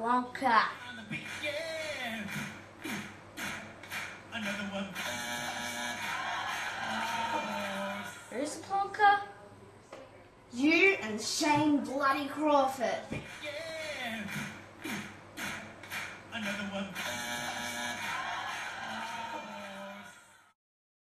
Plonker. Another one. Who's the Plonker? You and Shane bloody Crawford.